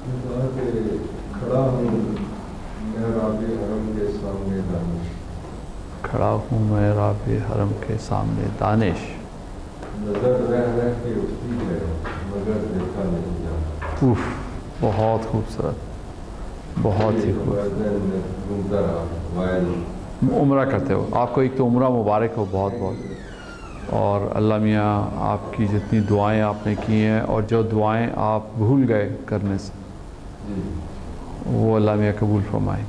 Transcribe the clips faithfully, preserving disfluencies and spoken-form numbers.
खड़ा हूँ मैं राबे हरम के सामने दानिश। खड़ा हूँ मैं राबे हरम के सामने दानिश। नजर रह रह के उठती है मगर देखा नहीं जाता। उफ, बहुत खूबसूरत, बहुत ही खूबसूरत। उम्रा करते हो, आपको एक तो उम्रा मुबारक हो बहुत बहुत। और अल्लाह मियाँ आपकी जितनी दुआएं आपने की हैं और जो दुआएं आप भूल गए करने से वो अल्लाह मियाँ कबूल फरमाए।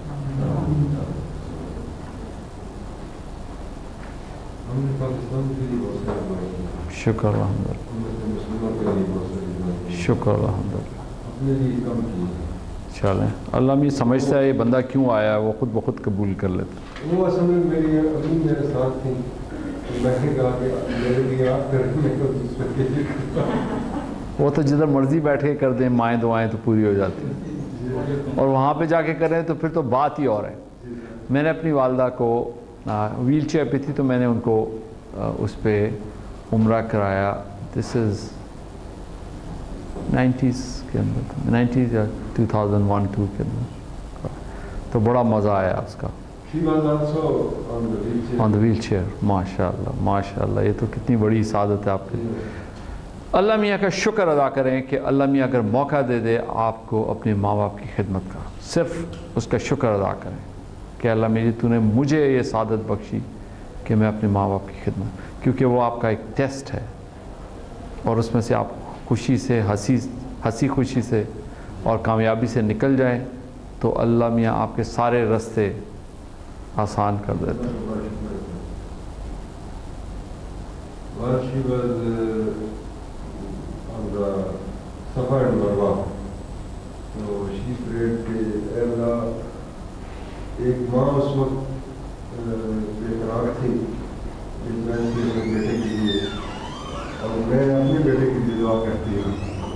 शुक्र अल्हम्दुलिल्लाह, शुक्र अल्हम्दुलिल्लाह। चलें, अल्लाह मियाँ समझता है ये बंदा क्यों आया, वो खुद ब खुद कबूल कर लेता। वो असल में मेरी अभी मेरे साथ थी, मैंने कहा कि मेरे लिए आप करने को दूसरे के लिए। वो तो जिधर मर्जी बैठ के कर दें माएँ दुआएं तो पूरी हो जाती हैं, और वहाँ पे जाके करें तो फिर तो बात ही और है। मैंने अपनी वालदा को व्हील चेयर पे थी तो मैंने उनको आ, उस पर उम्रा कराया। दिस इज़ नाइन्टीज़ के अंदर, नाइन्टीज़ या टू थाउजेंड वन टू के अंदर, तो बड़ा मज़ा आया उसका। ऑन द व्हील चेयर, माशाल्लाह माशाल्लाह, ये तो कितनी बड़ी सादत है आपके। अल्लाह मियाँ का शुक्र अदा करें कि अल्लाह मियाँ अगर मौका दे दे आपको अपने माँ बाप की खिदमत का, सिर्फ उसका शुक्र अदा करें कि अल्लाह मेरी तूने मुझे ये सादत बख्शी कि मैं अपने माँ बाप की खिदमत, क्योंकि वो आपका एक टेस्ट है और उसमें से आप खुशी से हंसी हंसी खुशी से और कामयाबी से निकल जाएं तो अल्लाह मियाँ आपके सारे रास्ते आसान कर देते हैं। सफ़र मरवा तो शी परेड के एवला एक माँ उस वक्त बेकरार थी अपने बेटे के लिए, और मैं अपने बेटे के लिए दुआ करती हूँ।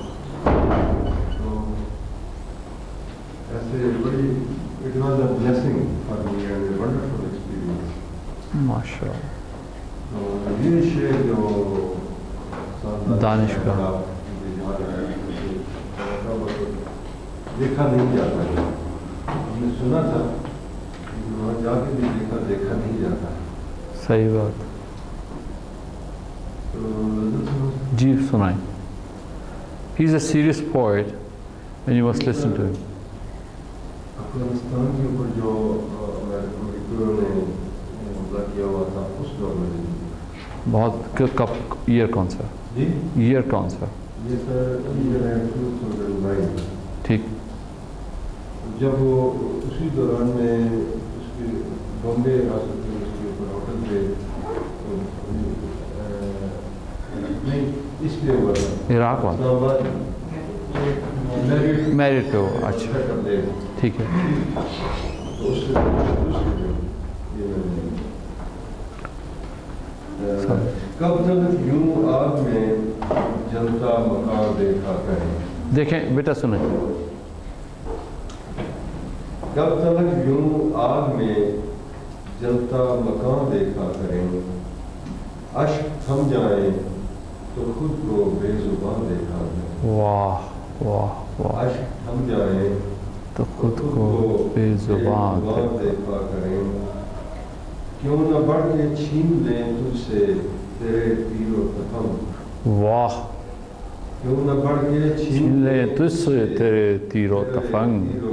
तो ऐसे बड़ी it was a blessing for me and a wonderful experience. माशाअल्लाह। तो ये शेर जो दानिश का देखा नहीं जाता है, हमने सुना था वहाँ जाके भी देखा देखा नहीं जाता। सही बात। तो जी सुनाएं। He is a serious poet when you must listen to him. Afghanistan के ऊपर जो अमेरिका ने हमला किया हुआ था उस दौर में बहुत, कब, ईयर कौन सा? जी ईयर कौन सा? ये सर ईयर है टू थाउजेंड नाइन। ठीक। जब वो उसी दौरान में उसके बॉम्बे उसके ऊपर होटल पे नहीं इस पे हुआ था, इराक वाला मैरिड पे हो। अच्छा ठीक है। कब तक यूं आग में जलता मकान देखा करें। देखें बेटा सुने। कब तक यूं आग में जलता मकान देखा करें, अश्क थम जाए तो खुद को बेजुबान देखा करें। वाह वाह वाह। अश्क थम जाए तो खुद को बेजुबान देखा करें, क्यों न बढ़ के छीन लें तुझसे तेरे तीरो तफंग। वाह। क्यों न बढ़ के छीन ले तुझसे तेरे तीरो तफंग।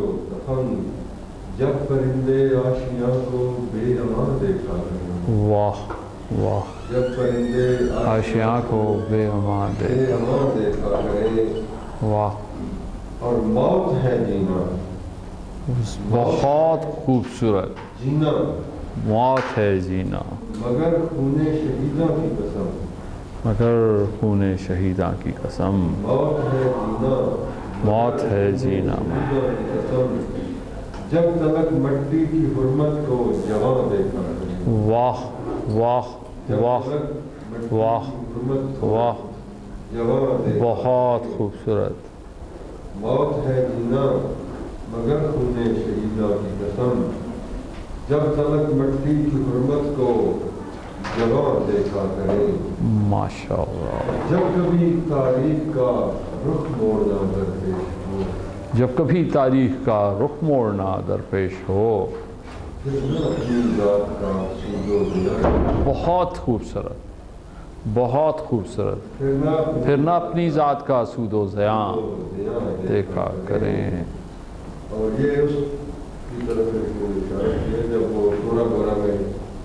जब परिंदे आशियाँ को बेअमान देखा करें। वाह वाह। जब परिंदे आशियाँ को बेअमान देखा करें। वाह। और मौत है जीना, बहुत खूबसूरत। जीना मौत है जीना, मगर खूने शहीदा की कसम। मगर खूने शहीदा की कसम। मौत है जीना, मौत है जीना। जब तलक मिट्टी की हुर्मत को जवां देखा करें। वाह वाह वाह वाह वाह। बहुत खूबसूरत। मौत है जीना मगर खूने शहीदा की कसम, जब तलक मिट्टी की हुर्मत को जवां देखा करें। माशाअल्लाह। जब कभी तारीख का रुख मोड़ना दरपेश हो। जब कभी तारीख का रुख मोड़ना दरपेश हो। फिर न अपनी जात का सूदो ज़िया, बहुत खूबसूरत, बहुत खूबसूरत। फिर न फिर ना अपनी ज़ात का सूदो ज़िया ज़िया देखा करें। और ये उसकी तरफ एक इशारा किया जब वो पूरा गोरा में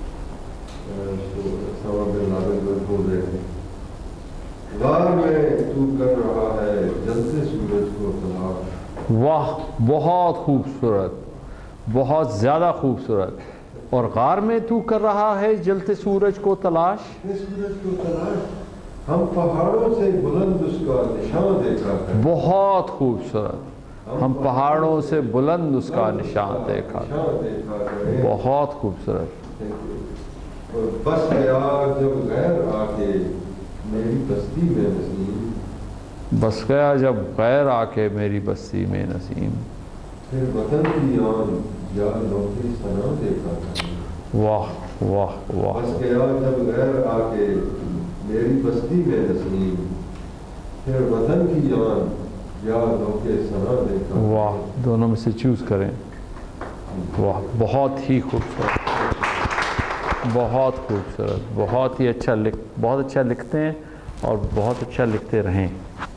सवा बिन लादेन को बोल रहे थे, गार में तू कर रहा है जलते सूरज को तलाश। वाह, बहुत खूबसूरत, बहुत ज़्यादा खूबसूरत। और गार में तू कर रहा है जलते सूरज को तलाश। इस सूरज को तलाश हम पहाड़ों से बुलंद उसका निशान देखा है। बहुत खूबसूरत। हम पहाड़ों से बुलंद उसका निशान देखा। निशान देखा करें। बहुत खूबसूरत। और बस गया जब गैर आके मेरी बस्ती में नसीम, बस गया जब गैर आके मेरी बस्ती में नसीम। फिर वतन की आन या नौकरी सना देखा करें। वाह वाह वाह। बस गया जब गैर आके मेरी बस्ती में नसीम, फिर वतन की आन या नौकरी सना देखा। वाह, दोनों में से चूज़ करें। वाह, बहुत ही खूबसूरत, बहुत खूबसूरत, बहुत ही अच्छा लिख बहुत अच्छा लिखते हैं और बहुत अच्छा लिखते रहें।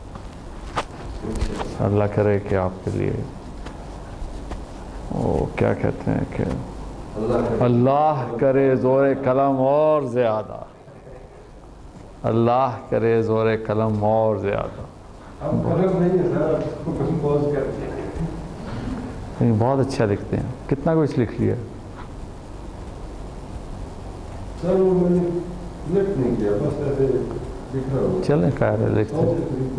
अल्लाह करे कि आपके लिए ओ क्या कहते हैं कि अल्लाह करे ज़ोर कलम और ज़्यादा, अल्लाह करे ज़ोर कलम और ज़्यादा। अब कलम नहीं है सर, आपको कंपोज करते हैं। नहीं, बहुत अच्छा लिखते हैं। कितना कुछ लिख लिया सर, वो मैंने लिख नहीं किया, बस ऐसे लिखा हुआ। चलें, क्या है लिखते हैं।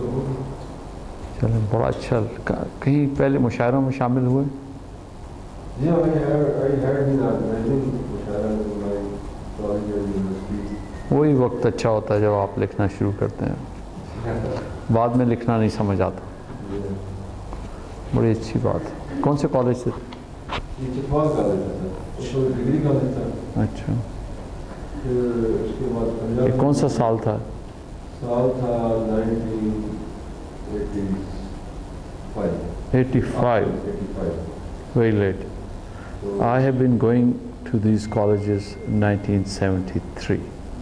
चलें, बड़ा अच्छा। कहीं पहले मुशायरों में शामिल हुए? जी हाँ, I had I had been organizing मुशायरा in my college and university. वही वक्त अच्छा होता है जब आप लिखना शुरू करते हैं, बाद में लिखना नहीं समझ आता। बड़ी अच्छी बात है। कौन से कॉलेज से? ये चितवाल कॉलेज था सर, उसको डिग्री कॉलेज था। अच्छा, फिर उसके बाद ये पंजाब। कौन सा साल था? साल था nineteen eighty five. eighty-five, eighty five. very late. I have been going to these colleges in nineteen seventy-three.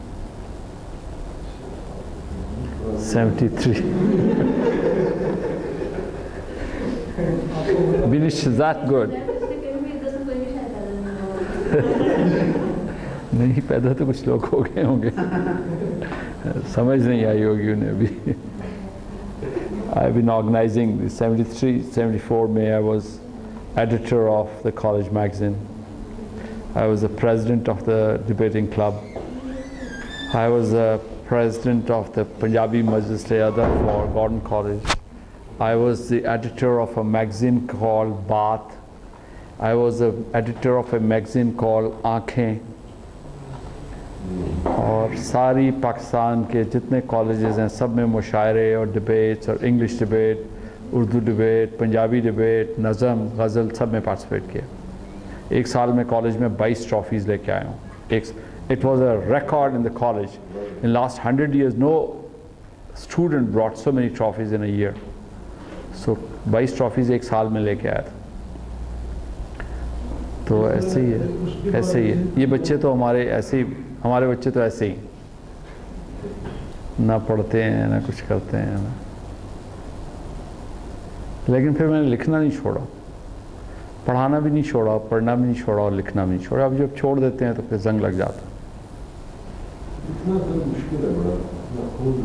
seventy-three. Binish is that good? नहीं, पैदा तो कुछ लोग हो गए होंगे, समझ नहीं आई होगी उन्हें अभी। I've been organizing the seventy-three, seventy-four May. I was editor of the college magazine. I was the president of the debating club. I was the president of the Punjabi Majlis Riyada for Gordon College. I was the editor of a magazine called Baat. I was the editor of a magazine called Aankhein. और सारी पाकिस्तान के जितने colleges हैं सब में मुशायरे और debates और English debate, Urdu debate, Punjabi debate, नज़म, गज़ल, सब में पार्टिसिपेट किया। एक साल में कॉलेज में बाईस ट्रॉफीज़ लेके आया हूँ। एक it was a record in the college. In last hundred years no student brought so many trophies in a year. So बाईस ट्रॉफीज़ एक साल में लेके आया था। तो ऐसे ही है, ऐसे ही है। ये बच्चे तो हमारे ऐसे ही, हमारे बच्चे तो ऐसे ही ना पढ़ते हैं ना कुछ करते हैं ना। लेकिन फिर मैंने लिखना नहीं छोड़ा, पढ़ाना भी नहीं छोड़ा, पढ़ना भी नहीं छोड़ा और लिखना भी नहीं छोड़ा। अब जब छोड़ देते हैं तो फिर जंग लग जाता। इतना तो मुश्किल है बड़ा, इतना खूब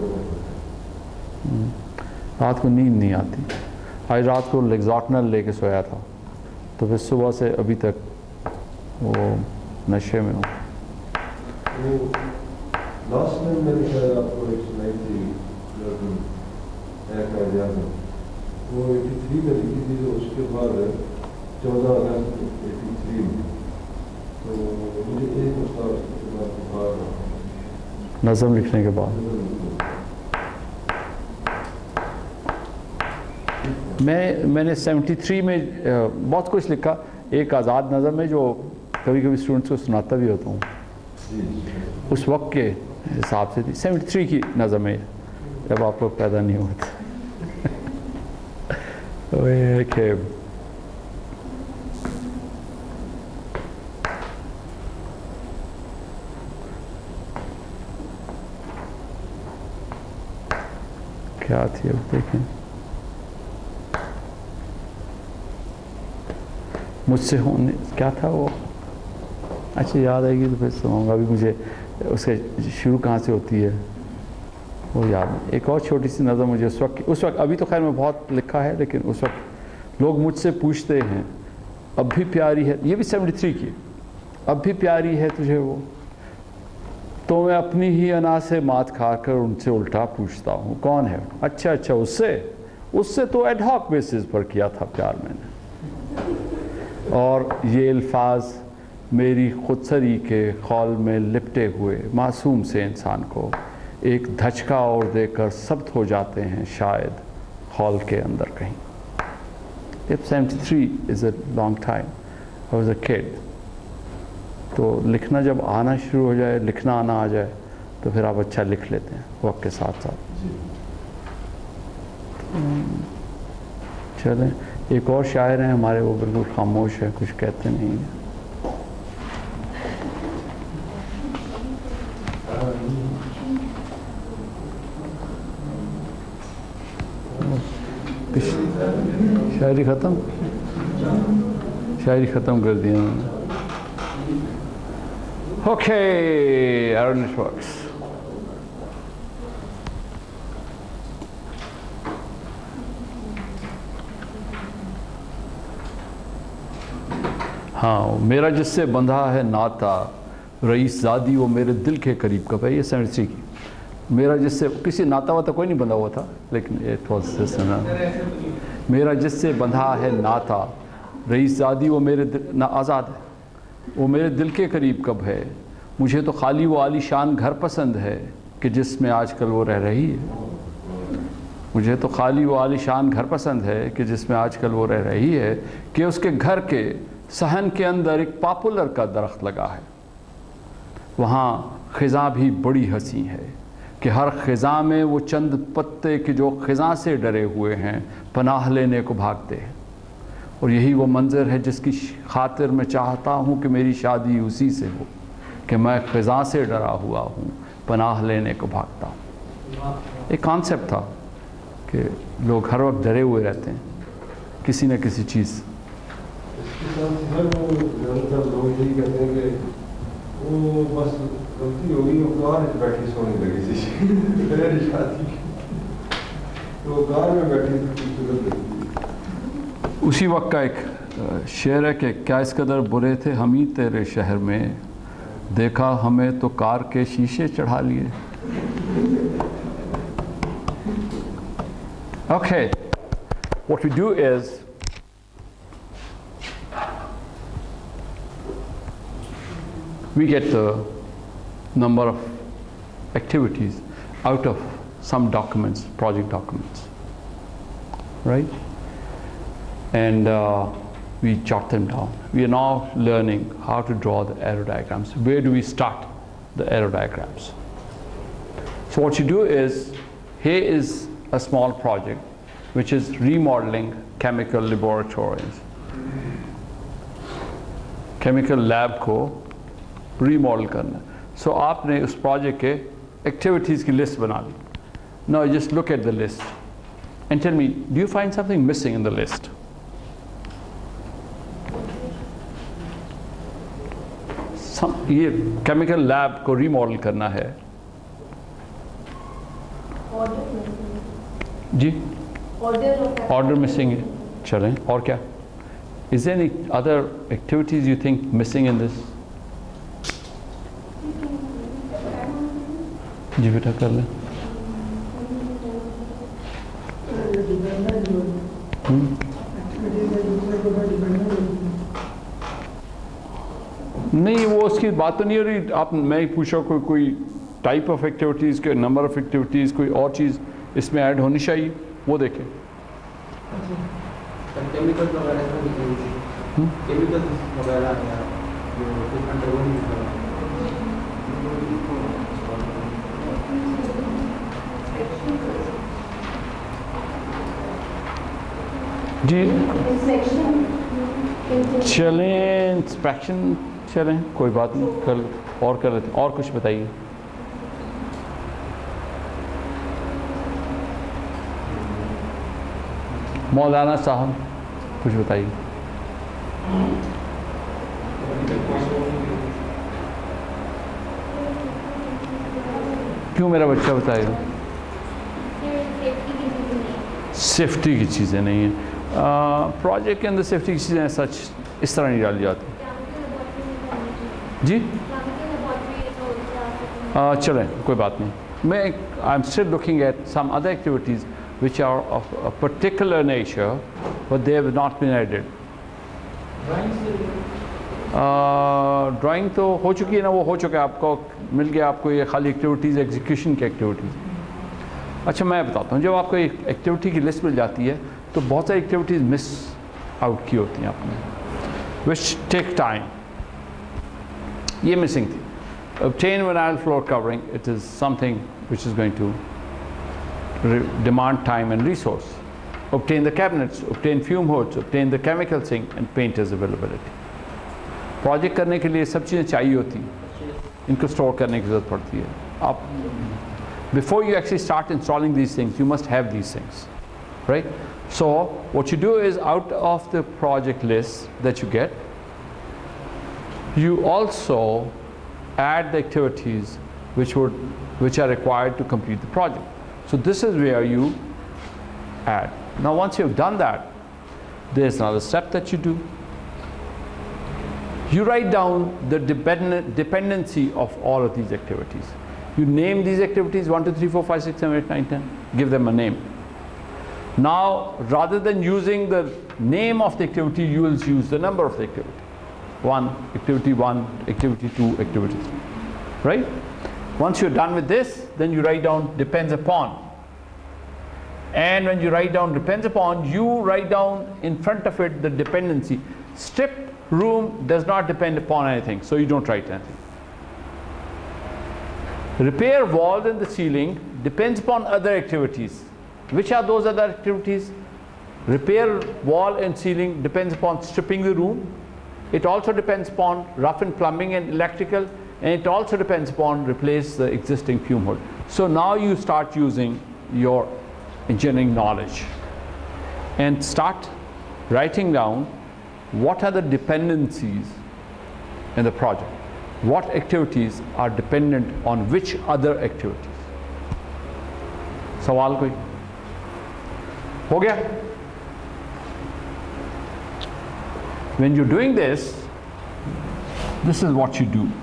रात को नींद नहीं आती। आज रात को लेक्साटनल लेके सोया था, तो फिर सुबह से अभी तक वो नशे में हूँ। वो लास्ट टाइम मैंने शायद आपको एक सुनाई थी लर्जन, वो एटी थ्री में लिखी थी, तो उसके बाद चौदह अगस्त एटी थ्री में, तो मुझे एक हफ्ता उसके बाद बुखार, नज़म लिखने के बाद मैं मैंने तिहत्तर में बहुत कुछ लिखा। एक आज़ाद नज़म है जो कभी कभी स्टूडेंट्स को सुनाता भी होता हूँ, उस वक्त के हिसाब से थी। तिहत्तर की नज़म है, जब आप लोग पैदा नहीं हुए थे। वो ये है कि क्या थी, अब देखें, मुझसे होने क्या था वो, अच्छा याद आएगी तो फिर सुनाऊंगा, अभी मुझे उसके शुरू कहाँ से होती है वो याद नहीं। एक और छोटी सी नज़र मुझे उस वक्त उस वक्त अभी तो खैर मैं बहुत लिखा है, लेकिन उस वक्त लोग मुझसे पूछते हैं अब भी प्यारी है, ये भी सेवेंटी थ्री की, अब भी प्यारी है तुझे वो, तो मैं अपनी ही अना से मात खाकर उनसे उल्टा पूछता हूँ कौन है, अच्छा अच्छा उससे उससे तो एडहॉक बेसिस पर किया था प्यार मैंने। और ये अल्फाज मेरी खुदसरी के खौल में लिपटे हुए मासूम से इंसान को एक धचका और देकर सब्त हो जाते हैं शायद खौल के अंदर कहीं। If seventy-thrरी is a long time, I was a kid, तो लिखना जब आना शुरू हो जाए, लिखना आना आ जाए, तो फिर आप अच्छा लिख लेते हैं वक्त के साथ साथ। चलें, एक और शायर हैं हमारे, वो बिल्कुल खामोश है, कुछ कहते नहीं हैं। शायरी ख़त्म शायरी ख़त्म कर दिया मैंने। Okay, Aaron Works। हाँ, मेरा जिससे बंधा है नाता रईस ज़ादी वो मेरे दिल के करीब कब है, ये सेवेंटी थ्री की। मेरा जिससे किसी नाता वाता कोई नहीं बंधा हुआ था, लेकिन इट वाज दिस ना, मेरा जिससे बंधा है नाता रईस ज़ादी वो मेरे दिल ना आज़ाद है, वो मेरे दिल के करीब कब है, मुझे तो खाली वो आलीशान घर पसंद है कि जिसमें आजकल वो रह रही है, मुझे तो खाली वो आलीशान घर पसंद है कि जिसमें आजकल वो रह रही है, कि उसके घर के सहन के अंदर एक पॉपुलर का दरख्त लगा है, वहाँ ख़िज़ा भी बड़ी हंसी है कि हर ख़िज़ा में वो चंद पत्ते कि जो ख़िज़ा से डरे हुए हैं पनाह लेने को भागते हैं, और यही वो मंज़र है जिसकी खातिर मैं चाहता हूँ कि मेरी शादी उसी से हो, कि मैं ख़िज़ा से डरा हुआ हूँ पनाह लेने को भागता हूँ। एक कॉन्सेप्ट था कि लोग हर वक्त डरे हुए रहते हैं किसी न किसी चीज़। लोग यही कहते हैं कि वो बस गलती हो गई, वो कार में बैठी सोने लगी थी मेरी शादी, तो कार में बैठी थी। उसी वक्त का एक शेर है कि क्या इस कदर बुरे थे हम ही तेरे शहर में, देखा हमें तो कार के शीशे चढ़ा लिए। Okay, what we do is we get the number of activities out of some documents, project documents, right? And uh, we jot them down. We are now learning how to draw the arrow diagrams. Where do we start the arrow diagrams? So what you do is, here is a small project which is remodeling chemical laboratories. Chemical lab को remodel करना. So आपने उस project के activities की list बना ली. Now just look at the list and tell me, do you find something missing in the list? Some, ये chemical lab को remodel करना है. जी ऑर्डर मिसिंग है, चलें और क्या? Is there any other activities you think missing in this? जी बेटा कर लें। नहीं, वो उसकी बात तो नहीं हो रही। आप मैं ही पूछा कोई कोई टाइप ऑफ एक्टिविटीज़ के नंबर ऑफ एक्टिविटीज़ कोई और चीज़ इसमें ऐड होनी चाहिए, वो देखें। केमिकल वगैरह केमिकल वगैरह जी Inspection. चलें इंस्पेक्शन चलें, कोई बात नहीं, कल और कर लेते हैं। और कुछ बताइए। मौलाना साहब कुछ बताइए। क्यों मेरा बच्चा बताएगा? सेफ्टी की चीज़ें नहीं है प्रोजेक्ट के अंदर। सेफ्टी की चीज़ें सच इस तरह नहीं डाली जाती जी। uh, चलें कोई बात नहीं। मैं I am still looking at some other activities which are of a particular nature but they have not been added. Drawing uh, तो हो चुकी है ना, वो हो चुका है, आपको मिल गया। आपको ये खाली एक्टिविटीज़ एग्जीक्यूशन की एक्टिविटीज़। अच्छा मैं बताता हूँ, जब आपको एक एक्टिविटी की लिस्ट मिल जाती है तो बहुत सारी एक्टिविटीज़ मिस आउट की होती हैं आपने, विच टेक टाइम। ये मिसिंग थी। obtain vinyl floor covering, it is something which is going to demand time and resource. Obtain the cabinets, obtain fume hoods, obtain the chemical sink and painters availability. Project करने के लिए सब चीज़ें चाहिए होती हैं, इनको स्टोर करने की ज़रूरत पड़ती है। आप before you actually start installing these things, you must have these things, right? So what you do is, out of the project list that you get, you also add the activities which would which are required to complete the project. So this is where you add. Now once you've done that, there's another step that you do. You write down the dependent dependency of all of these activities. You name these activities one, two, three, four, five, six, seven, eight, nine, ten. Give them a name. Now rather than using the name of the activity, you will use the number of the activity. One, activity one, activity two, activity three. Right? Once you're done with this, then you write down depends upon. And when you write down depends upon, you write down in front of it the dependency. Stripped room does not depend upon anything, so you don't write anything. Repair walls and the ceiling depends upon other activities. Which are those other activities? Repair wall and ceiling depends upon stripping the room. It also depends upon rough and plumbing and electrical, and it also depends upon replace the existing fume hood. So now you start using your engineering knowledge and start writing down what are the dependencies in the project. What activities are dependent on which other activities? सवाल कोई हो गया? When you're doing this, this is what you do.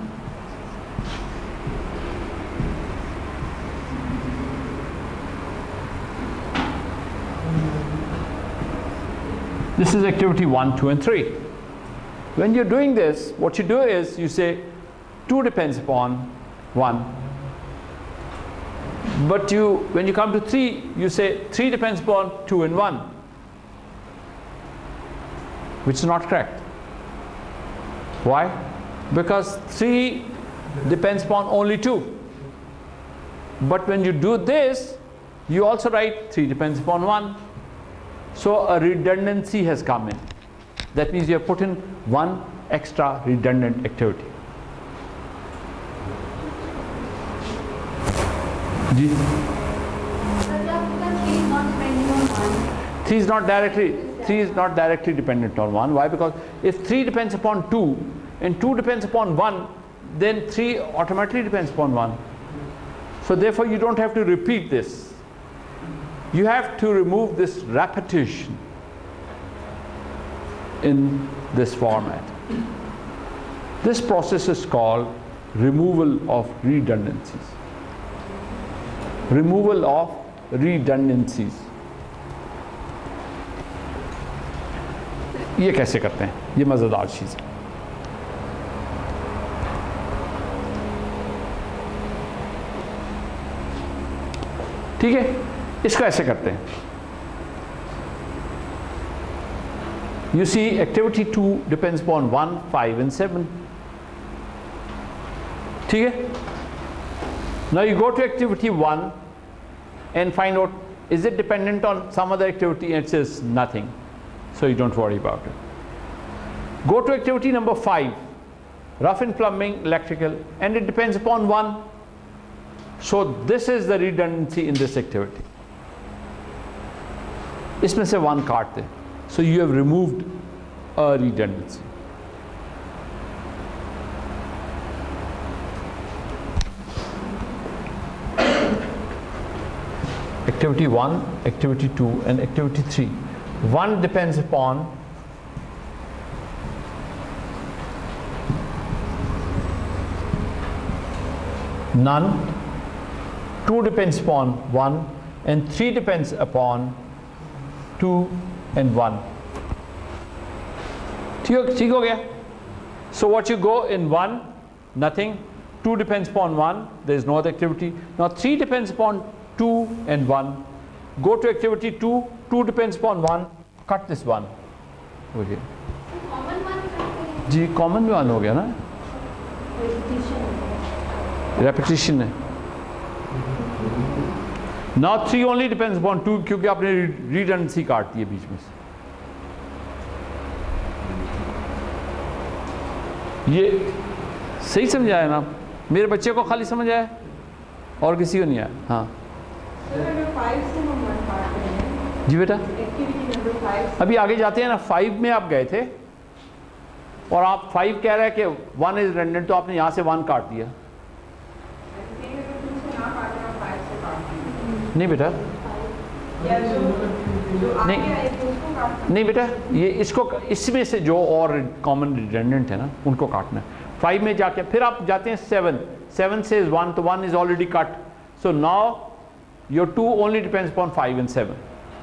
This is activity one, two, and three. When you're doing this, what you do is you say two depends upon one. But you, when you come to three, you say three depends upon two and one, which is not correct. Why? Because three depends upon only two. But when you do this, you also write three depends upon one. So a redundancy has come in. That means you have put in one extra redundant activity. Three is not directly three is not directly dependent on one. Why? Because if three depends upon two and two depends upon one, then three automatically depends upon one. So therefore you don't have to repeat this. You have to remove this repetition in this format. This process is called removal of redundancies. Removal of redundancies. ये कैसे करते हैं? ये मज़ेदार चीज़ है। ठीक है, इसको ऐसे करते हैं। You see, activity two depends upon one, five, and seven. ठीक है? Now you go to activity one and find out, is it dependent on some other activity? And it says nothing. so you don't worry about it. Go to activity number five, rough and plumbing, electrical, and it depends upon one. So this is the redundancy in this activity. इसमें से one काट दे, so you have removed a redundancy. Activity one, activity two, and activity three. One depends upon none, two depends upon one, and three depends upon two and one. ठीक हो गया? So what you go in one, nothing. Two depends upon one, there is no other activity. Now three depends upon two and one. Go to activity two, two depends upon one, cut this one. Okay. Common one करेंगे। जी common one हो गया ना, repetition है। Now three only depends upon two, क्योंकि आपने redundancy काट दी है बीच में से। ये सही समझाया ना? मेरे बच्चे को खाली समझ आया और किसी को नहीं आया? हाँ जी बेटा, अभी आगे जाते हैं ना। फाइव में आप गए थे और आप फाइव कह रहे हैं कि वन इज रेंडेंट, तो आपने यहाँ से वन काट दिया। नहीं बेटा, नहीं नहीं बेटा, ये इसको इसमें से जो और कॉमन रिडंडेंट है ना उनको काटना है। फाइव में जाके फिर आप जाते हैं सेवन, सेवन से इज वन, तो one is already cut. So now your two only depends upon five and seven.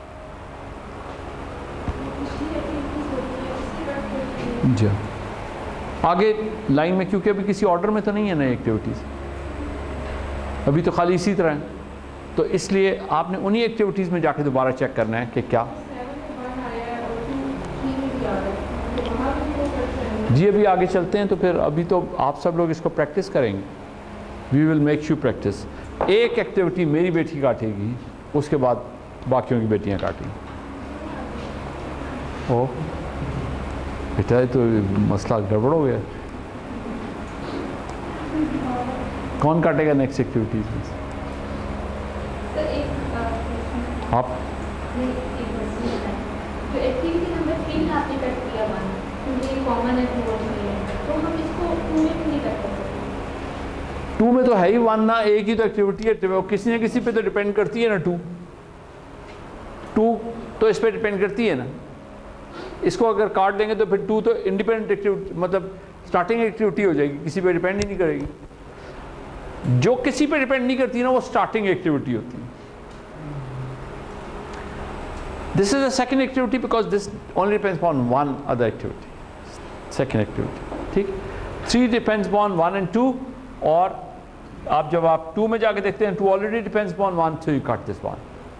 जी आगे लाइन में, क्योंकि अभी किसी ऑर्डर में तो नहीं है ना एक्टिविटीज़, अभी तो खाली इसी तरह है, तो इसलिए आपने उन्हीं एक्टिविटीज़ में जाके दोबारा चेक करना है कि क्या। जी अभी आगे चलते हैं, तो फिर अभी तो आप सब लोग इसको प्रैक्टिस करेंगे। We will make you practice. एक एक्टिविटी मेरी बेटी काटेगी, उसके बाद बाकियों की बेटियां काटेंगी। ओ बेटा, तो मसला गड़बड़ हो गया। कौन काटेगा नेक्स्ट एक्टिविटीज में? आप तो एक्टिविटी नंबर थ्री में आपने कट किया वन, क्योंकि ये कॉमन है टू और थ्री है, तो हम इसको टू में भी नहीं कर सकते। टू में तो है ही वन ना, एक ही तो एक्टिविटी है, तो किसी न किसी पे तो डिपेंड करती है ना। टू टू तो इस पे डिपेंड करती है ना। इसको अगर काट देंगे तो फिर टू तो इंडिपेंडेंट एक्टिविटी, मतलब स्टार्टिंग एक्टिविटी हो जाएगी, किसी पे डिपेंड ही नहीं करेगी। जो किसी पे डिपेंड नहीं करती ना वो स्टार्टिंग एक्टिविटी होती है। This is a second activity because this only depends upon one other activity, second activity. ठीक, three depends upon one and two, और आप जब आप टू में जाके देखते हैं two already depends upon one, so you cut this one.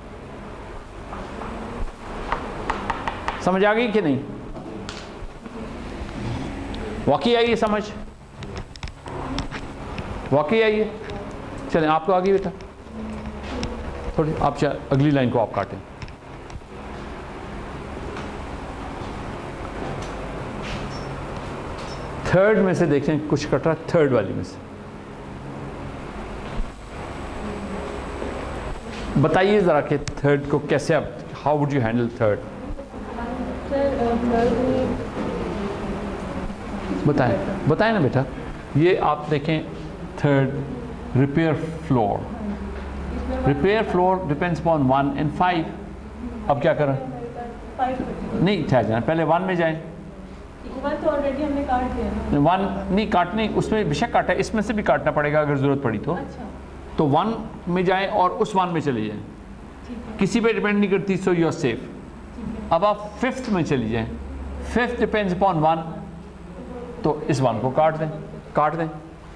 समझ आ गई कि नहीं? वाकई आई है समझ? वाकई आई है? चलें, आपको आ गई बेटा? थोड़ी आप अगली लाइन को आप काटें। थर्ड में से देखें कुछ कट रहा, थर्ड वाली में से बताइए जरा कि थर्ड को कैसे आप, how would you handle third? बताएं बताएं ना बेटा। ये आप देखें third, repair floor, repair floor depends upon one and five. अब क्या करें? नहीं ठहर जाना, पहले वन में जाएं। वन तो ऑलरेडी हमने काट दिया ना। वन नहीं काटने, उसमें बेशक काटा है, इसमें से भी काटना पड़ेगा अगर ज़रूरत पड़ी तो। अच्छा। तो वन में जाएं और उस वन में चले जाएं, किसी पे डिपेंड नहीं करती, सो यू आर सेफ। अब आप फिफ्थ में चली जाएं, फिफ्थ डिपेंड्स अपॉन वन, तो इस वन को काट दें, काट दें।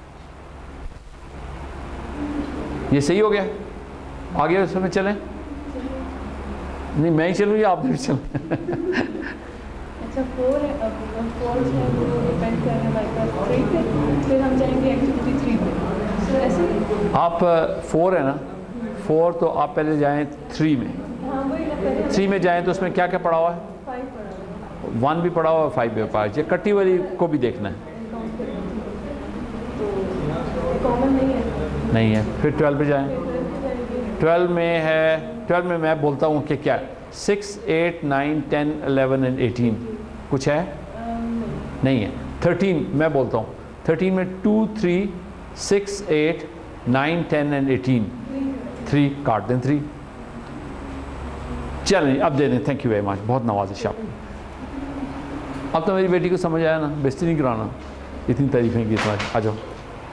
ये सही हो गया? आगे उसमें चलें? नहीं मैं ही चलूँ या आप भी चलें? अच्छा, फोर है, अब फोर है वो डिपेंड कर रहे हैं हमारे पास थ्री पे, फिर हम जाएंगे एक्टिविटी थ्री पे। तो ऐसे आप फोर है ना, फोर तो आप पहले जाएं थ्री में। हाँ वही ना, पहले थ्री में जाएं तो उसमें क्या क्या पड़ा हुआ है? फाइव पड़ा वन भी पढ़ा हुआ, फाइव भी पढ़ा, ये कट्टी वाली को भी देखना है। कॉमन नहीं है। नहीं है, फिर ट्वेल्व पे जाएं। ट्वेल्व में है, ट्वेल्व में मैं बोलता हूँ कि क्या six eight nine ten eleven and eighteen कुछ है? नहीं है। थर्टीन मैं बोलता हूँ, थर्टीन में two three six eight nine ten and eighteen, three काट दें, थ्री। चलें अब दे दें, थैंक यू वेरी मच, बहुत नवाजिश आप। अब तो मेरी बेटी को समझ आया ना, बेइज्जती नहीं कराना, इतनी तारीफें की तुम्हारी। आ जाओ।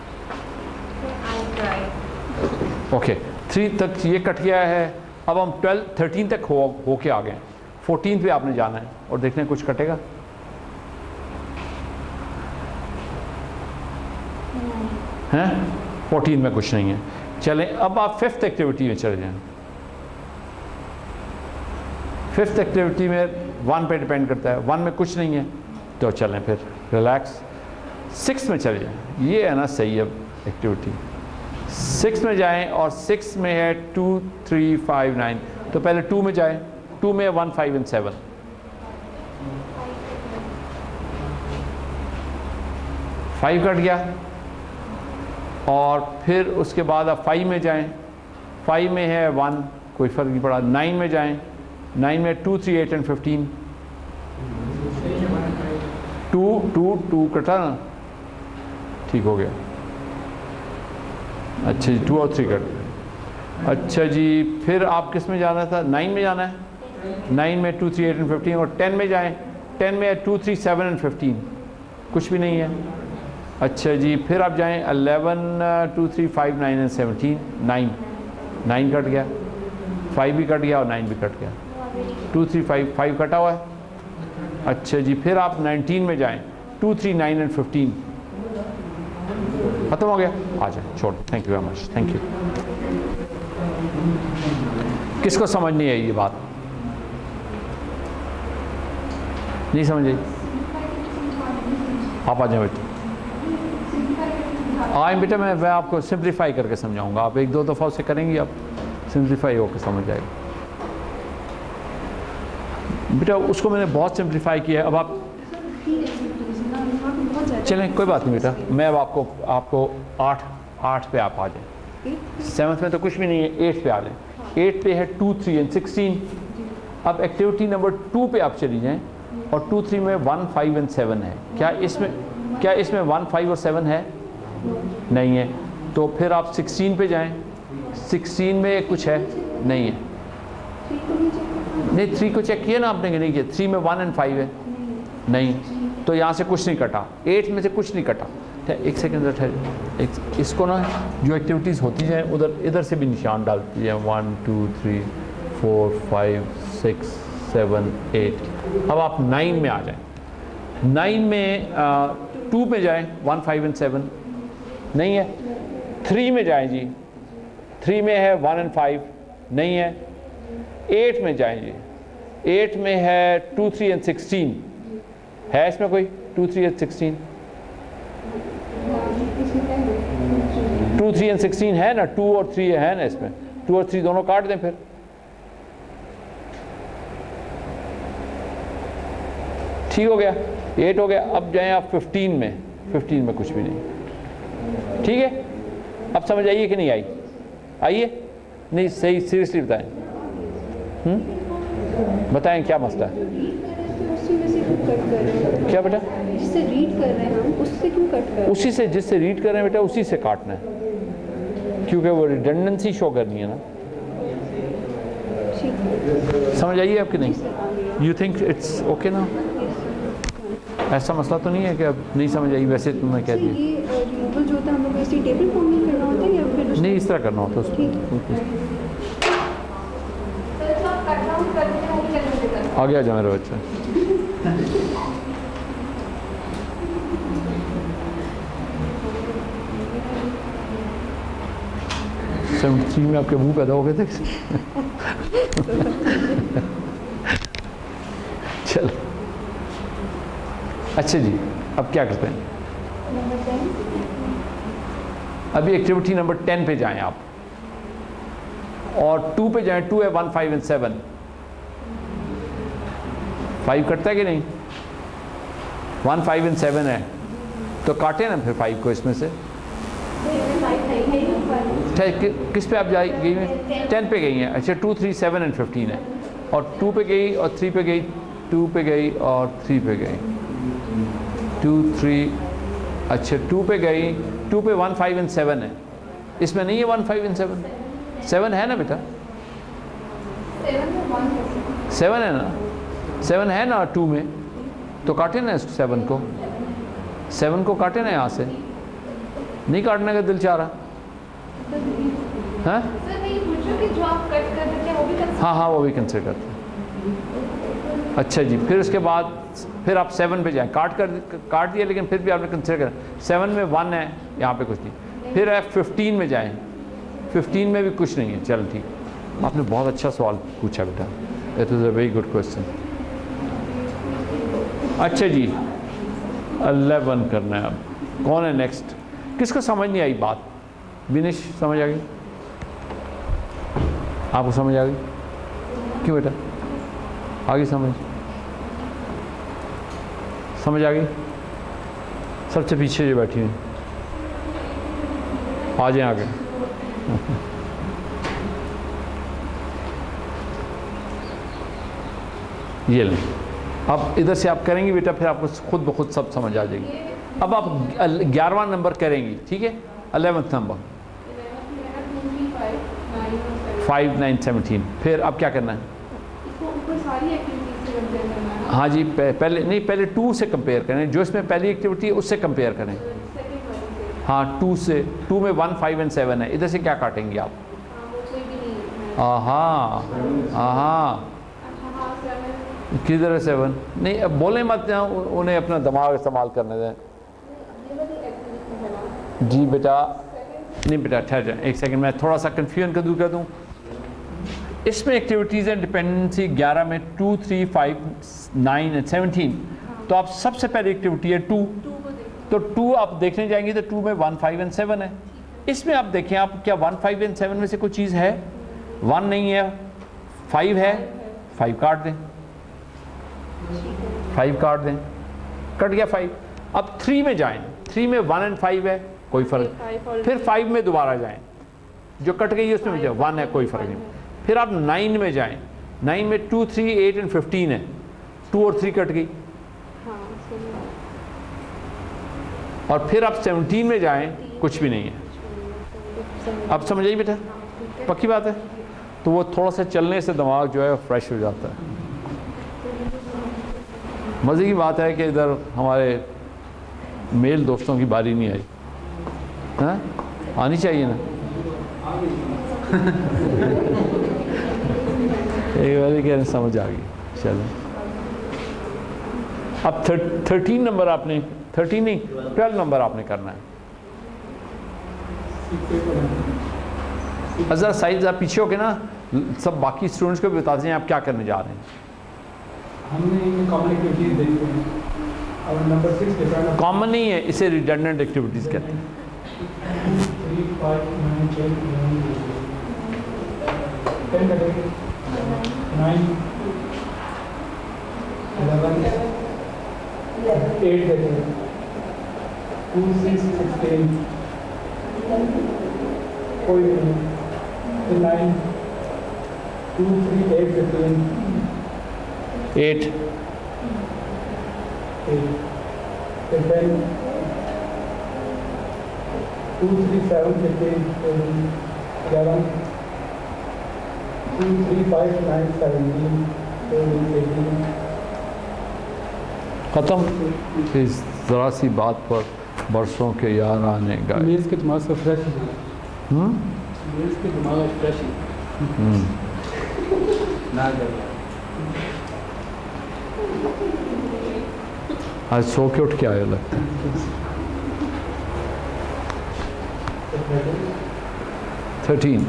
ओके, थ्री तक ये कट गया है। अब हम ट्वेल्व थर्टीन तक हो हो के आ गए। फोर्टीन पे आपने जाना है और देखने कुछ कटेगा। हैं? फोर्टीन में कुछ नहीं है। चलें अब आप फिफ्थ एक्टिविटी में चले जाएं। फिफ्थ एक्टिविटी में वन पे डिपेंड करता है, वन में कुछ नहीं है तो चलें फिर रिलैक्स। सिक्स में चले जाएं, ये है ना सही है एक्टिविटी। सिक्स में जाएं और सिक्स में है टू थ्री फाइव नाइन, तो पहले टू में जाएं। टू में one five and seven, five cut गया। और फिर उसके बाद आप फाइव में जाएं, फाइव में है वन, कोई फ़र्क नहीं पड़ा। नाइन में जाएं, नाइन में two three eight and fifteen, two two two कटा ना, ठीक हो गया। अच्छा जी, टू और थ्री कट गया। अच्छा जी, फिर आप किस में जाना था? नाइन में जाना है। नाइन में two three eight and fifteen. और टेन में जाएं, टेन में है two three seven and fifteen, कुछ भी नहीं है। अच्छा जी, फिर आप जाएं eleven two three five nine and seventeen, nine, nine cut गया। फाइव भी कट गया और नाइन भी कट गया। टू थ्री फाइव, फाइव कटा हुआ है। अच्छा जी, फिर आप नाइनटीन में जाएं, two three nine and fifteen, खत्म हो गया। आ जाए, छोड़, thank you very much, thank you. किसको समझ नहीं आई ये बात? नहीं समझ आई? आप आ जाए बेटा। आए बेटा, मैं मैं आपको सिंप्लीफाई करके समझाऊंगा। आप एक दो दफ़ा उसे करेंगी, आप सिंप्लीफाई होकर समझ जाएगा बेटा। उसको मैंने बहुत सिंप्लीफाई किया है। अब आप चलें, कोई बात नहीं बेटा, मैं अब आपको आपको आठ आठ पे आप आ जाएं। सेवन्थ में तो कुछ भी नहीं है, एट्थ पे आ जाएं। एट पे है टू थ्री एंड सिक्सटीन। अब एक्टिविटी नंबर टू पे आप चली जाएं और टू थ्री में वन फाइव एंड सेवन है। क्या इसमें क्या इसमें वन फाइव और सेवन है? नहीं है। तो फिर आप सिक्सटीन पे जाएं। सिक्सटीन में कुछ है? नहीं है। नहीं, थ्री को चेक किया ना आपने कि नहीं किया? थ्री में वन एंड फाइव है, नहीं, तो यहाँ से कुछ नहीं कटा। एट में से कुछ नहीं कटा। एक सेकेंड ठहर, एक इसको ना जो एक्टिविटीज़ होती हैं उधर इधर से भी निशान डालती है। One two three four five six seven eight. अब आप नाइन में आ जाएं। नाइन में टू में जाएं, वन फाइव एंड सेवन नहीं है। थ्री में जाएं जी, थ्री में है वन एंड फाइव, नहीं है। एट में जाएं जी, एट में है टू थ्री एंड सिक्सटीन, है इसमें कोई? Two three and sixteen, two three and sixteen है ना? टू और थ्री है ना इसमें? टू और थ्री दोनों काट दें फिर। ठीक हो गया, एट हो गया। अब जाएं आप फिफ्टीन में, फिफ्टीन में कुछ भी नहीं। ठीक है, अब समझ आइए कि नहीं आई? आइए नहीं, सही सीरियसली बताएं। हम्म बताएं क्या मसला है? क्या बेटा? जिससे रीड कर रहे हैं हम, उससे क्यों कट कर रहे हैं? उसी से, जिससे रीड कर रहे हैं बेटा, उसी से काटना है, क्योंकि वो रिडंडेंसी शो करनी है ना। समझ आइए आपकी? नहीं, यू थिंक इट्स ओके ना? ऐसा मसला तो नहीं है कि अब नहीं समझ आई? वैसे तो मैं कह दी ये रिमूवल जो होता है हम लोग ऐसे टेबल फॉर्म में करना होता है या फिर नहीं, इस तरह करना होता है उसको। आगे आ जाओ मेरा बच्चा। सेवनटीन में आपके मुंह पैदा हो गए थे। चलो अच्छा जी, अब क्या करते हैं? अभी एक्टिविटी नंबर टेन पे जाएं आप और टू पे जाएं। टू है one five and seven. Five कटता है कि नहीं? वन फाइव एंड सेवन है तो काटे ना फिर फाइव को इसमें से। अच्छा कि, किस पे आप जाई गई हैं? टेन पे गई हैं। अच्छा two three seven and fifteen है और टू पे गई और थ्री पे गई, टू पे गई और थ्री पे गई, टू थ्री, अच्छा टू पे गई, टू पे वन फाइव एंड सेवन है, इसमें नहीं है one five and seven, seven है ना बेटा, सेवन है ना, सेवन है ना टू में, तो काटे ना सेवन को, सेवन को काटे ना यहाँ से, नहीं काटने का दिल चाह रहा है? हाँ हाँ वो भी कंसिडर करते हैं। अच्छा जी, फिर उसके बाद फिर आप सेवन पे जाएं, काट कर काट दिया लेकिन फिर भी आपने कंसिडर करा, सेवन में वन है, यहाँ पे कुछ नहीं। फिर आप फिफ्टीन में जाएं, फिफ्टीन में भी कुछ नहीं है। चल ठीक, आपने बहुत अच्छा सवाल पूछा बेटा, it is a very good question. अच्छा जी, अलेवन करना है अब, कौन है नेक्स्ट? किसको समझ नहीं आई बात? विनेश समझ आ गई? आपको समझ आ गई? क्यों बेटा आगे समझ समझ आ गई? सबसे पीछे जो बैठी हुई आ जाए आगे। ये लें, अब इधर से आप करेंगी बेटा, फिर आपको खुद ब खुद सब समझ आ जाएगी। अब आप ग्यारहवां नंबर करेंगी, ठीक है, eleventh number, five nine seventeen. फिर अब क्या करना है? हाँ जी, पहले नहीं, पहले टू से कंपेयर करें, जो इसमें पहली एक्टिविटी है उससे कंपेयर करें। हाँ टू से, टू में वन फाइव एंड सेवन है, इधर से क्या काटेंगे आप? हाँ हाँ किधर है सेवन? नहीं अब बोले मत, उन्हें अपना दिमाग इस्तेमाल करने दें। जी बेटा, नहीं बेटा ठहर जाए एक सेकंड, मैं थोड़ा सा कन्फ्यूजन कर दूँ कर दूँ इसमें एक्टिविटीज़ हैं डिपेंडेंसी ग्यारह में, two three five nine and seventeen. तो आप सबसे पहली एक्टिविटी है टू, तो टू आप देखने जाएंगे तो टू में वन फाइव एंड सेवन है। इसमें आप देखें, आप क्या वन फाइव एंड सेवन में से कोई चीज़ है? वन नहीं है, फाइव है, फाइव काट दें, फाइव काट दें, कट गया फाइव। अब थ्री में जाएं, थ्री में वन एंड फाइव है, कोई फर्क। फिर फाइव में दोबारा जाएं, जो कट गई है उसमें जाए, वन है, कोई फर्क नहीं। फिर आप नाइन में जाएं, नाइन में two three eight and fifteen है, टू और थ्री कट गई। और फिर आप सेवनटीन में जाएं, कुछ भी नहीं है। अब समझ आई बेटा, पक्की बात है? तो वो थोड़ा सा चलने से दिमाग जो है फ्रेश हो जाता है। मज़े की बात है कि इधर हमारे मेल दोस्तों की बारी नहीं आई, हाँ आनी चाहिए ना। एक बार कह समझ आ गई। चलो अब थर्टीन नंबर आपने, थर्टीन नहीं ट्वेल्व नंबर आपने करना है। ज़रा साइज आप पीछे हो के ना, सब बाकी स्टूडेंट्स को भी बताते हैं आप क्या करने जा रहे हैं। हमने कॉमन एक्टिविटीज देखी हैं, और नंबर सिक्स डिफरेंट कॉमन नहीं है, इसे रिडंडेंट एक्टिविटीज़ कहते हैं। Three five nine ten nine eleven eight देखें, टू सिक्स सिक्सटीन, कोई नहीं, nine two three eight fifteen, eight eight ten two three seven fifteen, eleven two three five nine seventeen, eighteen. ख़त्म। इस ज़रा सी बात पर बरसों के यार आने का मेज़ के दिमाग से फ्रेश है, हम्म मेज़ के दिमाग फ्रेश है ना कर। आज सो के उठ के आया लगता है। थर्टीन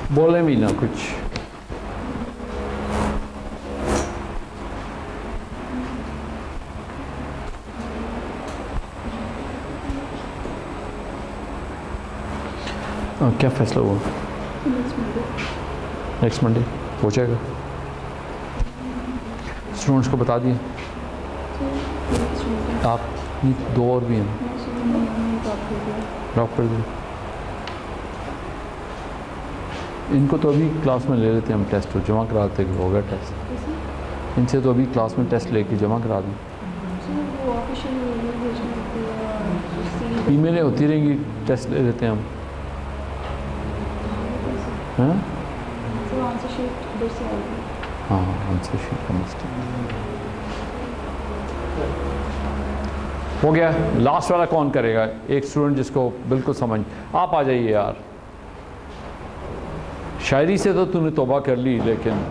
बोले भी ना कुछ। आ, क्या फैसला हुआ? नेक्स्ट मंडे हो जाएगा। स्टूडेंट्स को बता दिए आप? दो और भी हैं, ड्रॉप कर दिए। इनको तो अभी क्लास में ले लेते हैं हम, टेस्ट तो जमा करा देते हो गया टेस्ट। इनसे तो अभी क्लास में टेस्ट लेके जमा करा दें। ईमेलें होती रहेंगी, टेस्ट ले लेते हैं हम। हाँ हाँ आंसर शीट का मिस्टेक हो गया। लास्ट वाला कौन करेगा? एक स्टूडेंट जिसको बिल्कुल समझ। आप आ जाइए यार। शायरी से तो तूने तौबा कर ली, लेकिन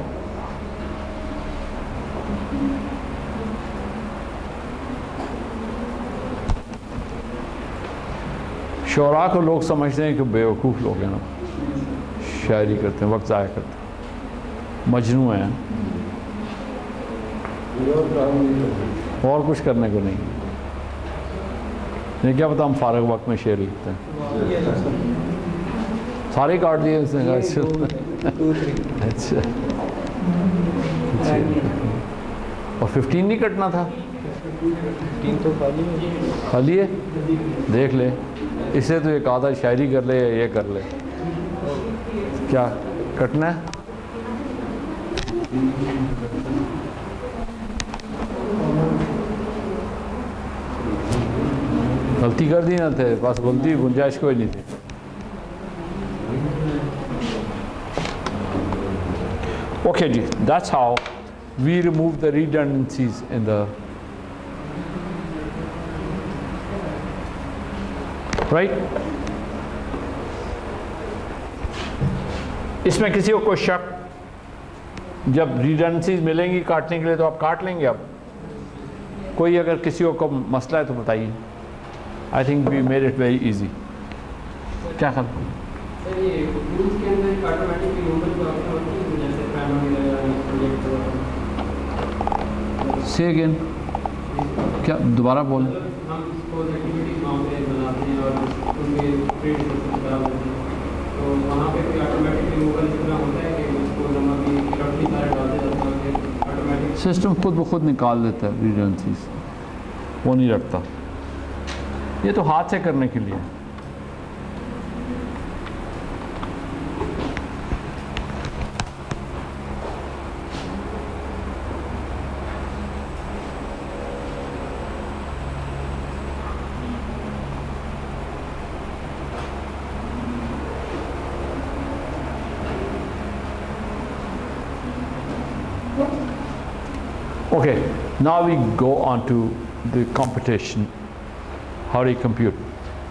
शोरा को लोग समझते हैं कि बेवकूफ़ लोग हैं ना, शायरी करते हैं, वक्त ज़ाया करते हैं, मजनू हैं, और कुछ करने को नहीं। ये क्या पता हम फारग वक्त में शेर लिखते हैं। सारे काट दिए उसने। अच्छा अच्छा, और फिफ्टीन नहीं कटना था? फिफ्टीन तो खाली है। खाली है, देख ले। इससे तो एक आधा शायरी कर ले या ये कर ले। क्या कटना है? गलती कर दी ना थे, बस गलती गुंजाइश कोई नहीं थी। Okay, ji, that's how we remove the redundancies in the right. इसमें किसी को कोई शक? जब redundancies मिलेंगी काटने के लिए तो आप काट लेंगे। अब कोई अगर किसी को कोई मसला है तो बताइए। I think we made it very easy. क्या कर? सर ये रूल्स के अंदर ऑटोमेटिक रिमूवल का ऑप्शन होती है, जैसे प्राइमरी लगाना प्रोजेक्ट। से अगेन क्या दोबारा बोल? हम इसको एक्टिविटी बाउंड्री बनाते हैं और उनके ट्रेड करा देते हैं, तो वहाँ पे भी ऑटोमेटिक रिमूवल इस तरह होता है कि उसको नंबर भी रफली सारे डालते जाते हैं, फिर ऑटोमेटिक सिस्टम खुद ब खुद निकाल देता है रिडंडेंसीज, वो नहीं रखता। ये तो हाथ से करने के लिए। Okay, now we go on to the computation. How do you compute?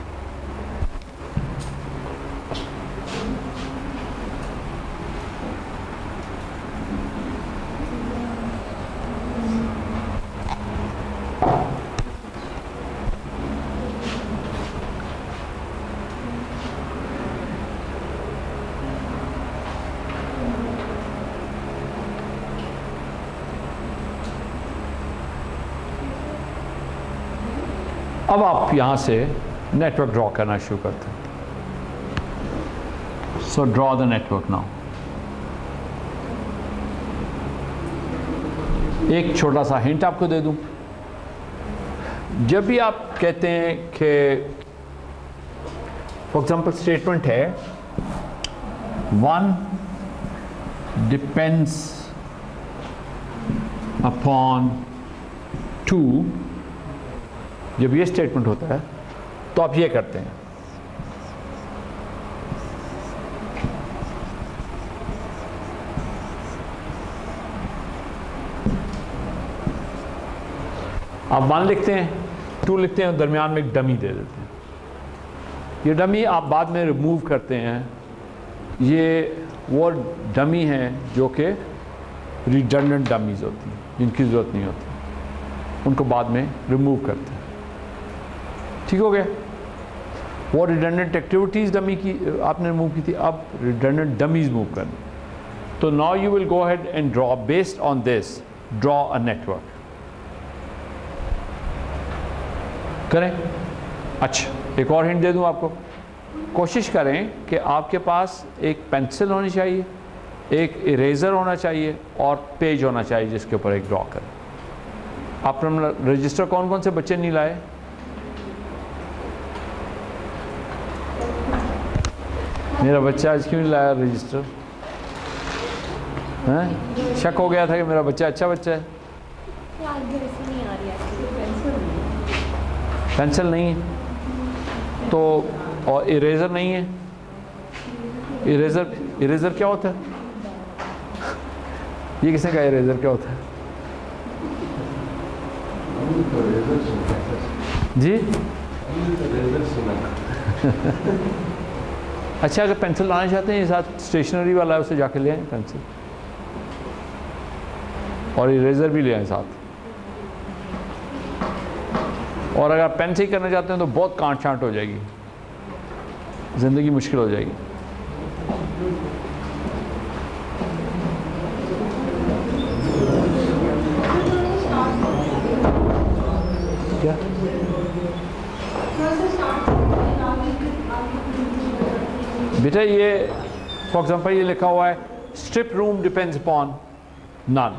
अब आप यहाँ से नेटवर्क ड्रॉ करना शुरू करते हैं। So draw the network now. एक छोटा सा हिंट आपको दे दूं, जब भी आप कहते हैं कि फॉर एग्जांपल स्टेटमेंट है वन डिपेंड्स अपॉन टू, जब ये स्टेटमेंट होता है तो आप ये करते हैं, आप वन लिखते हैं, टू लिखते हैं और दरमियान में एक डमी दे देते हैं। ये डमी आप बाद में रिमूव करते हैं। ये वो डमी हैं जो कि रिडंडेंट डमीज होती हैं, जिनकी ज़रूरत नहीं होती, उनको बाद में रिमूव करते हैं। ठीक हो गया? वो रिडंडेंट एक्टिविटीज़ डमी की आपने मूव की थी, अब रिडंडेंट डमीज़ मूव करनी। तो now you will go ahead and draw based on this, draw a network करें। अच्छा, एक और हिंट दे दूं आपको, कोशिश करें कि आपके पास एक पेंसिल होनी चाहिए, एक इरेज़र होना चाहिए और पेज होना चाहिए जिसके ऊपर एक ड्रॉ करें। आपने रजिस्टर कौन कौन से बच्चे नहीं लाए? मेरा बच्चा आज क्यों नहीं लाया रजिस्टर? हैं? शक हो गया था कि मेरा बच्चा अच्छा बच्चा है। पेंसिल नहीं है तो, और इरेज़र नहीं है। इरेज़र इरेज़र क्या होता है? ये किसने कहा इरेज़र क्या होता है? जी अच्छा, अगर पेंसिल लाना चाहते हैं, ये साथ स्टेशनरी वाला है, उसे जाके ले आए पेंसिल, और इरेज़र भी ले आए साथ। और अगर पेन से ही करना चाहते हैं तो बहुत कांट छांट हो जाएगी, ज़िंदगी मुश्किल हो जाएगी। क्या बेटा, ये फॉर एग्जांपल ये लिखा हुआ है strip room depends upon none,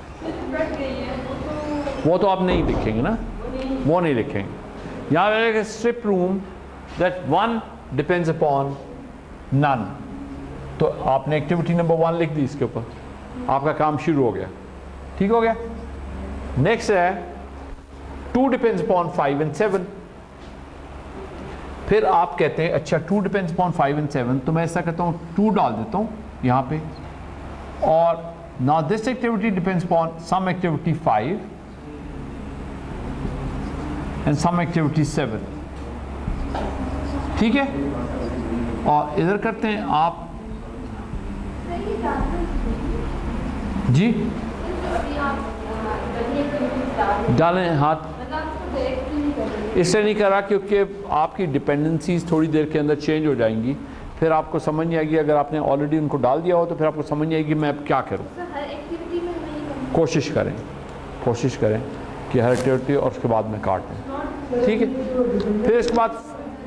वो तो आप नहीं लिखेंगे ना, वो नहीं लिखेंगे। यहाँ पे strip room that one depends upon none, तो आपने एक्टिविटी नंबर वन लिख दी इसके ऊपर, आपका काम शुरू हो गया। ठीक हो गया। नेक्स्ट है two depends upon five and seven. फिर आप कहते हैं अच्छा two depends upon five and seven, तो मैं ऐसा कहता हूँ टू डाल देता हूँ यहाँ पे, और now this activity depends upon some activity five and some activity seven. ठीक है, और इधर करते हैं आप जी, डालें हाथ। इससे नहीं करा क्योंकि आपकी डिपेंडेंसीज थोड़ी देर के अंदर चेंज हो जाएंगी, फिर आपको समझ नहीं आएगी। अगर आपने ऑलरेडी उनको डाल दिया हो तो फिर आपको समझ नहीं आएगी मैं अब क्या करूं। कोशिश करें कोशिश करें कि हर एक्टिविटी और उसके बाद में काट दें। ठीक है, फिर इसके बाद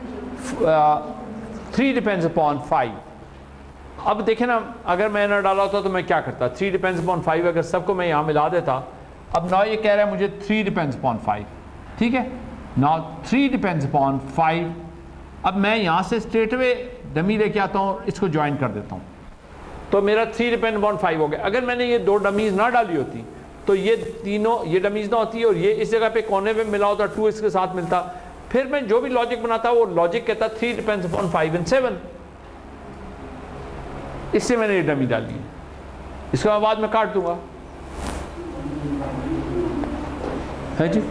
थ्री डिपेंड्स अपॉन फाइव। अब देखें ना, अगर मैं ना डाला होता तो मैं क्या करता, थ्री डिपेंड्स अपॉन फाइव अगर सबको मैं यहाँ मिला देता। अब ना ये कह रहा है मुझे थ्री डिपेंड्स अपॉन फाइव। ठीक है, now three depends upon five. अब मैं यहाँ से स्ट्रेट अवे डमी लेके आता हूँ, इसको ज्वाइन कर देता हूँ, तो मेरा थ्री डिपेंड अपॉन फाइव हो गया। अगर मैंने ये दो डमीज ना डाली होती तो ये तीनों ये डमीज ना होती और ये इस जगह पे कोने पे मिला होता, टू इसके साथ मिलता, फिर मैं जो भी लॉजिक बनाता वो लॉजिक कहता three depends upon five and seven. इससे मैंने ये डमी डाली है, इसके बाद में काट दूंगा। है जी,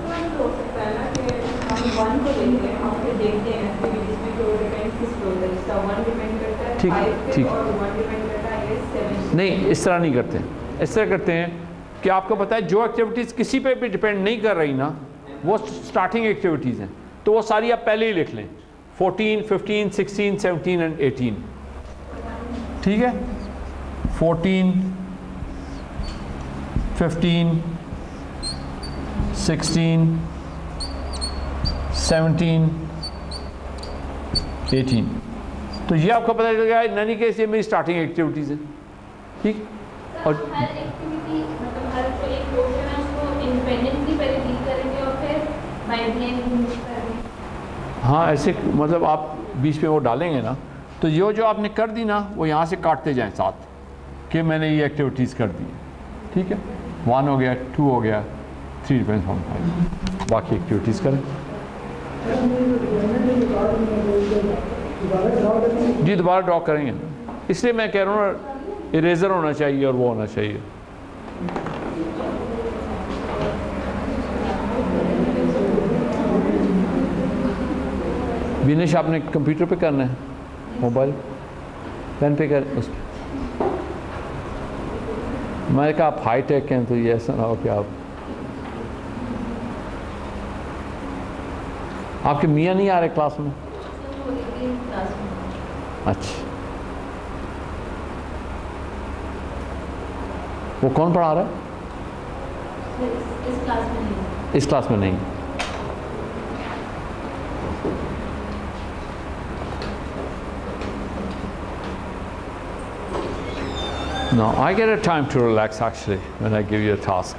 ठीक ठीक नहीं, इस तरह नहीं करते। इस तरह करते हैं कि आपको पता है जो एक्टिविटीज़ किसी पे भी डिपेंड नहीं कर रही ना, वो स्टार्टिंग एक्टिविटीज़ हैं, तो वो सारी आप पहले ही लिख लें, fourteen, fifteen, sixteen, seventeen and eighteen. ठीक है, fourteen, fifteen, sixteen, seventeen, eighteen. तो ये आपको पता चल गया ननी केस ये मेरी स्टार्टिंग एक्टिविटीज़ है। ठीक, और हर एक्टिविटी मतलब हर जो एक पोर्शन है उसको इंडिपेंडेंटली पहले डील करेंगे और फिर बाय द एंड मूव करेंगे। हाँ, ऐसे मतलब आप बीच में वो डालेंगे ना, तो यो जो आपने कर दी ना वो यहाँ से काटते जाएं साथ कि मैंने ये एक्टिविटीज़ कर दी। ठीक है, वन हो गया, टू हो गया, थ्री डिपेंड्स ऑन फाइव, बाकी एक्टिविटीज़ करें। जी दोबारा ड्रॉ करेंगे, इसलिए मैं कह रहा हूँ ना इरेज़र होना चाहिए और वो होना चाहिए। विनेश आपने कंप्यूटर पे करना है, मोबाइल पेन पे कर, उस पर मैंने कहा आप हाई टेक हैं तो ये ऐसा ना हो कि आप आपके मियाँ नहीं आ रहे क्लास में। आपकी क्लास में। अच्छा, वो कौन पढ़ा रहा है? इस, इस क्लास में नहीं। इस क्लास में नहीं। No, I get a time to relax actually when I give you a task.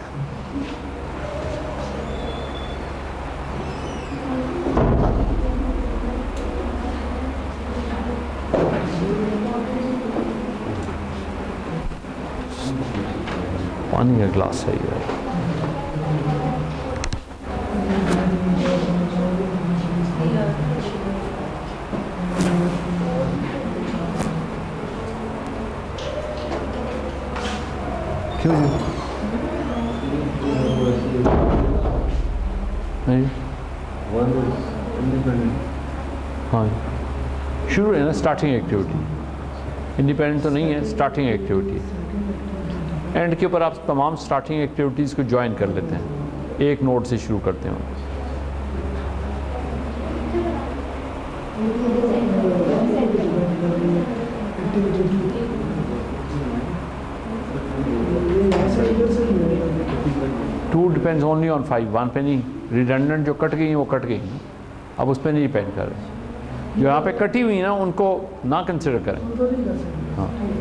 पानी का ग्लास है ये। क्यों जी? नहीं One is independent. हाँ, शुरू है ना स्टार्टिंग एक्टिविटी। इंडिपेंडेंट तो नहीं है, स्टार्टिंग एक्टिविटी। एंड के ऊपर आप तमाम स्टार्टिंग एक्टिविटीज़ को ज्वाइन कर लेते हैं, एक नोट से शुरू करते हैं। Two depends only on five, one पे नहीं। रिडंडेंट जो कट गई हैं वो कट गई हैं, अब उस पर नहीं डिपेंड कर रहे। जो यहाँ पे कटी हुई ना उनको ना कंसिडर करें। हाँ,